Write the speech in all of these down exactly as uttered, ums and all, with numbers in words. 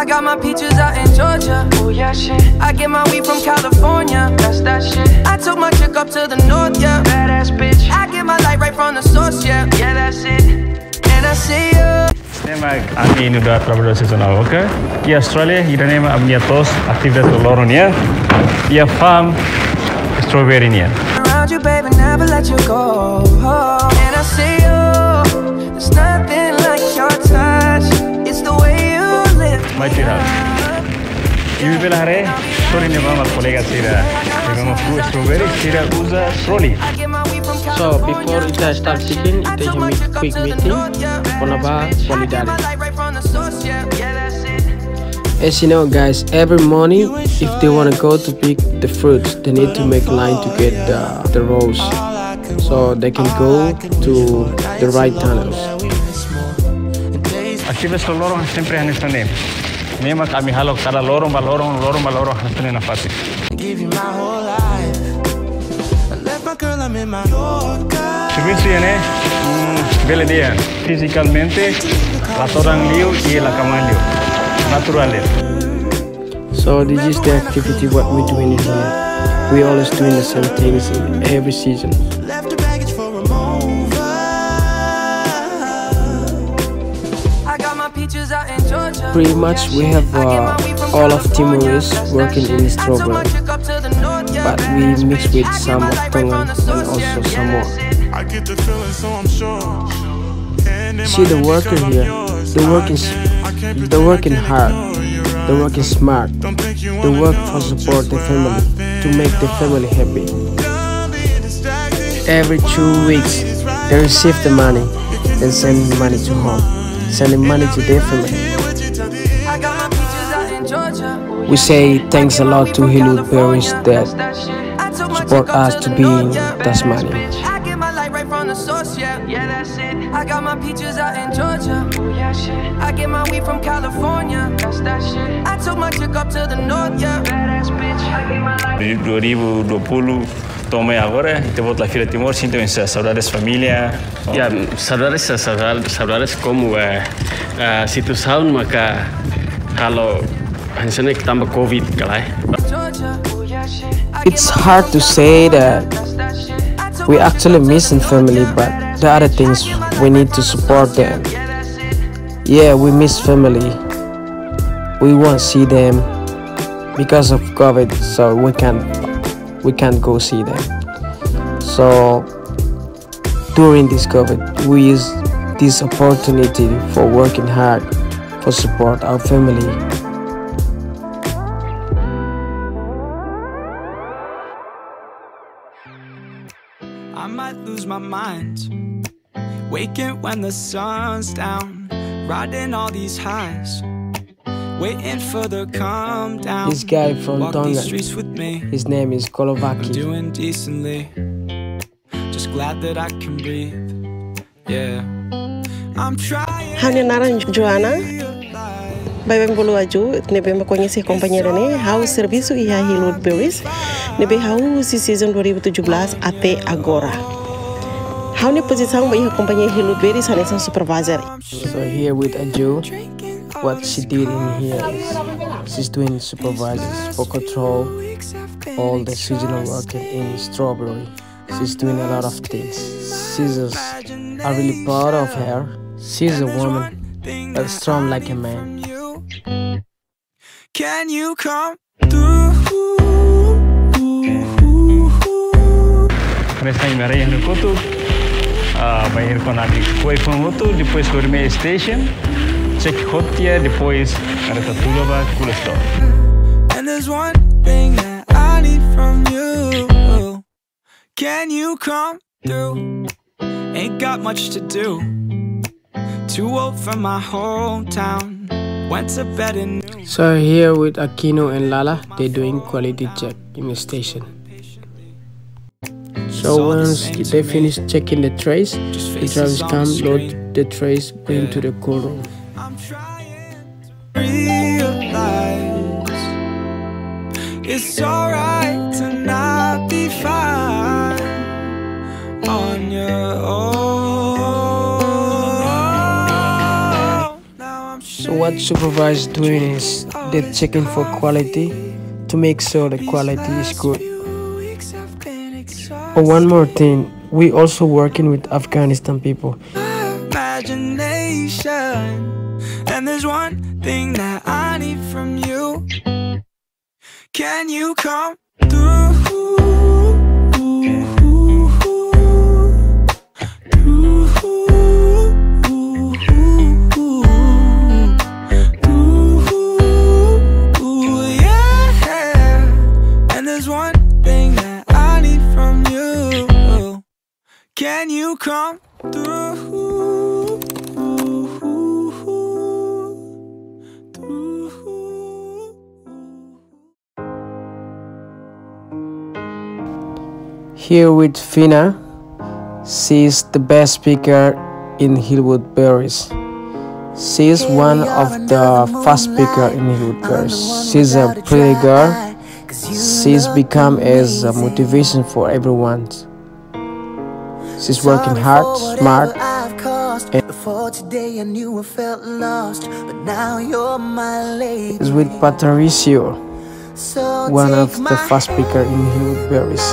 I got my peaches out in Georgia. Oh yeah, shit. I get my weed from California. That's that shit. I took my chick up to the north, yeah. Badass bitch. I get my light right from the source, yeah. Yeah, that's it. And I see you. Nema kami ini udah travel seasonal, oke? Di Australia, kita nema amnya tos aktivitas lorongnya, dia farm strawberry-nya. Around you, baby, never let you go. And I see you. There's nothing like your touch. It's the way you live. My house. Ibu bilang hari, sorry nih mama kolega sira, dengan mau strawberry sira usa trolley. So before kita start speaking, kita have a quick meeting on about solidarity. As you know, guys, every morning if they want to go to pick the fruits, they need to make line to get the, the rows, so they can go to the right tunnels. Aktivitas lorong sempre hanis tanem. Nema kami halok kada lorong ba lorong lorong ba lorong hanis tanem nafasi. Servicio ini bela dia fisicalmente la torang liu y la camalio naturales. So this is the activity what we doing here. We always doing the same things in every season. Pretty much we have uh, all of Timorese working in strawberry, but we mix with some of Tongan and also Samoa. See the worker here, they're working, they're working hard, they're working smart, they work for support the family, to make the family happy. Every two weeks they receive the money and send money to home, sending money to their family. We say thanks a lot to Hilud parents that support us to be in Tasmania. I got my peaches out in Georgia. I get my weed from California. That's that shit. I took my chick up to the north, yeah. Badass bitch. dua ribu dua puluh tomei agora, te vou la fila Timor, sinto em saudades família. Ya, saudades saudades saudades como eh uh, situação maka kalau hanya tambah COVID kalai. It's hard to say that we actually missing family, but the other things we need to support them. Yeah, we miss family. We won't see them because of COVID, so we can't we can't go see them. So during this COVID, we use this opportunity for working hard for support our family. I might lose my mind, waking when the sun's down, riding all these highs, waiting for the calm down. This guy from Tonga, his name is Kolovaki. I'm doing decently, just glad that I can breathe. Yeah, I'm trying. Hanya naran Joana, bayi bolu aju, nebe mengonisi kompanyer ni, how servisu ia Hilud Berries. Nebe how si season dua ribu tujuh belas ate agora. How ni posisi sang bayi kompanyer Hilud Berries hanya sang supervisor. So here with Aju, what she did in here is she's doing supervisors for control all the seasonal working in strawberry. She's doing a lot of things. She's just, I'm really proud of her. She's a woman, but strong like a man. Can you come through? Começa a meia no coto, a banheiro com a depois com moto, depois dormir station, check hotel, depois para tudo vai cool store. And there's one thing that I need from you. Can you come through? Ain't got much to do. Too old for my hometown. Went to bed in. So here with Aquino and Lala, they're doing quality check in the station. So once they finish checking the trays, the drivers come, load the trays, bring to the cool room. I'm trying to realize it's alright to not be fine on your own. Now I'm So what supervisor doing is they're checking for quality to make sure the quality is good. Oh, one more thing, we also working with Afghanistan people. Imagination, and there's one thing that I need from you. Can you come through? Can you come through? Here with Fina, she's the best speaker in Hillwood Berries. She's one of the first speaker in Hillwood Berries. She's a pretty girl. She's become as a motivation for everyone. She's working hard, smart, and before today I knew I felt lost, but now you're my lady. is with Patricio, one of the first speaker in Hillwood Berries.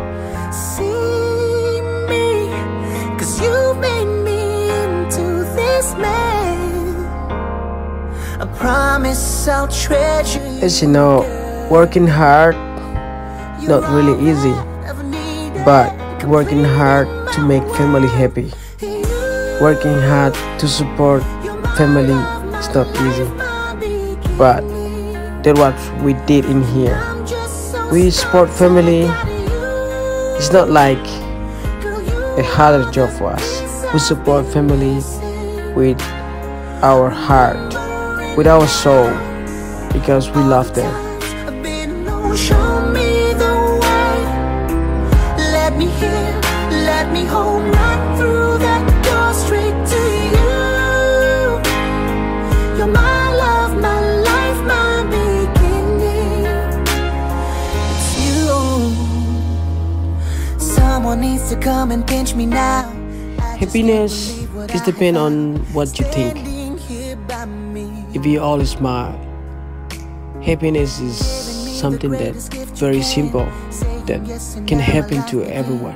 See me, cause you made me into this man. I promise I'll treasure you. As you know, working hard, not really easy, but working hard to make family happy. Working hard to support family is not easy, but that's what we did in here. We support family. It's not like a harder job for us. We support family with our heart, with our soul, because we love them. Show me the way. Let me hear, let me hold right through that door straight to you. You're my love, my life, my beginning. It's you. Someone needs to come and pinch me now. Happiness is depend on what you think. If you always smile, happiness is something that's very simple, that can happen to everyone.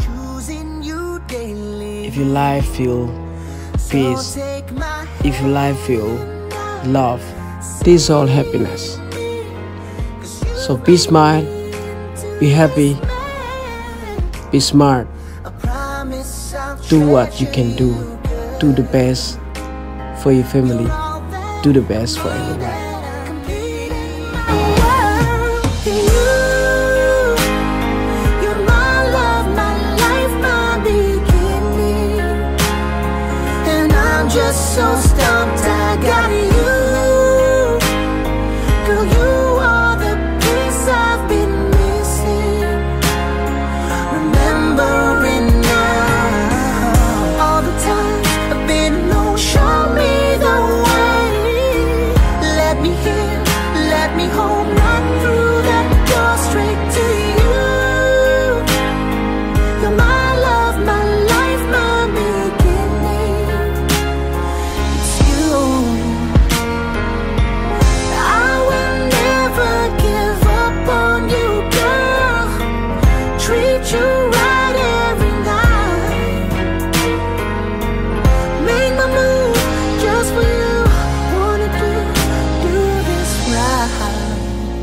If your life feel peace, if your life feel love, this is all happiness. So be smile, be happy, be smart, do what you can do, do the best for your family, do the best for everyone. So stumped, I got you. Girl, you are the piece I've been missing. Remembering now all the times I've been low. Show me the way. Let me hear, let me hold right through that door straight to you. You're my love, my life, my beginning. You right every night. Make my move just for you. Wanna do, do this right.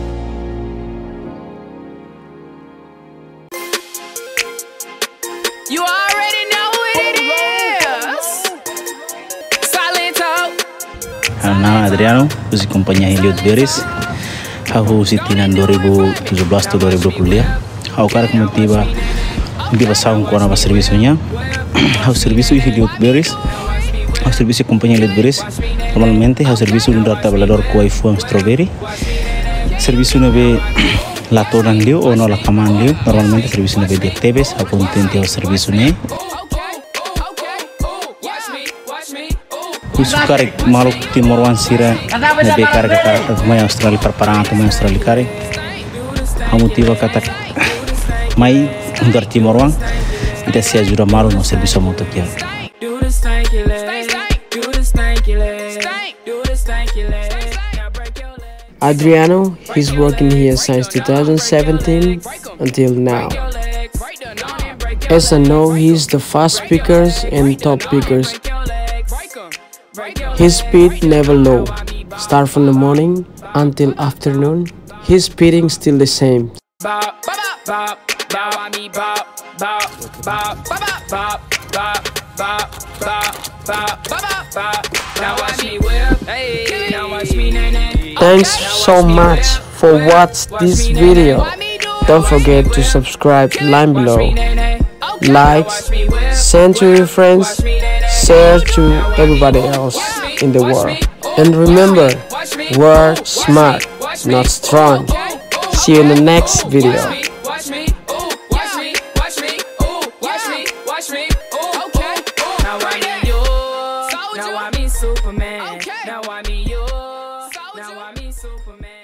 You already know who it is. Silent talk. Nama Adriano, usi kompanya Hillwood Berries. Aku usi tinan dua ribu tujuh belas atau dua ribu dua puluh ya. Aku karak motiva motiva saung kona ba servisunya. Aku servisu Hillwood Berries. Aku servisu kompanya Hillwood Berries. Normalmente aku servisu un ratabalador kuai fuang strawberry. Servisu nabe latoran liu o no la kaman liu. Normalmente servisu nabe de tebes. Aku intento servisu ne. Kusukarik maluk Timor wan sira nabe karga ka mai Australia perparang atau mai Australia kare. Aku motiva kata mai under Timor wan ita se ajuda malu no serviço motokia. Do the stanky leg, do the stanky leg, do the stanky Adriano, he's working here since two thousand seventeen until now. As I know, he's the fast pickers and top pickers. His speed never low. Start from the morning until afternoon. His speeding still the same. Thanks so much for watching this video. Don't forget to subscribe line below. Like, send to your friends, share to everybody else in the world. And remember, work smart, not strong. See you in the next video. Superman. Now I mean yours. Now I mean Superman.